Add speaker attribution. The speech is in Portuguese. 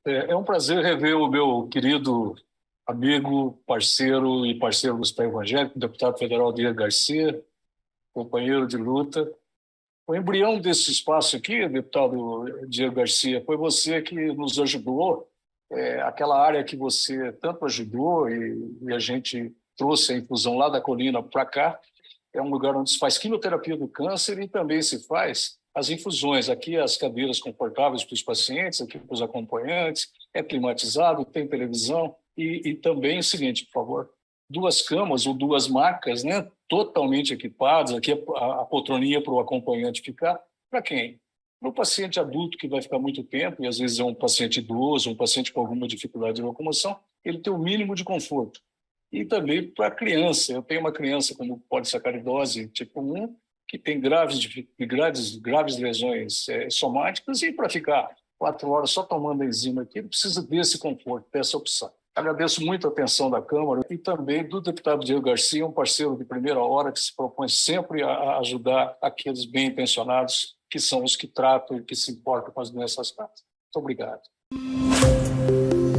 Speaker 1: É um prazer rever o meu querido amigo, parceiro e parceiro do Hospital Evangélico, deputado federal Diego Garcia, companheiro de luta. O embrião desse espaço aqui, deputado Diego Garcia, foi você que nos ajudou, aquela área que você tanto ajudou e a gente trouxe a infusão lá da colina para cá. É um lugar onde se faz quimioterapia do câncer e também se faz as infusões. Aqui as cadeiras confortáveis para os pacientes, aqui para os acompanhantes, é climatizado, tem televisão e também o seguinte, por favor, 2 camas ou 2 macas, né, totalmente equipadas, aqui a poltroninha para o acompanhante ficar, para quem? Para o paciente adulto que vai ficar muito tempo, e às vezes é um paciente idoso, um paciente com alguma dificuldade de locomoção, ele tem o mínimo de conforto. E também para a criança. Eu tenho uma criança com polissacaridose tipo 1, que tem graves lesões somáticas, e para ficar 4 horas só tomando a enzima aqui, ele precisa desse conforto, dessa opção. Agradeço muito a atenção da Câmara e também do deputado Diego Garcia, um parceiro de primeira hora que se propõe sempre a ajudar aqueles bem intencionados, que são os que tratam e que se importam com as doenças raras. Muito obrigado.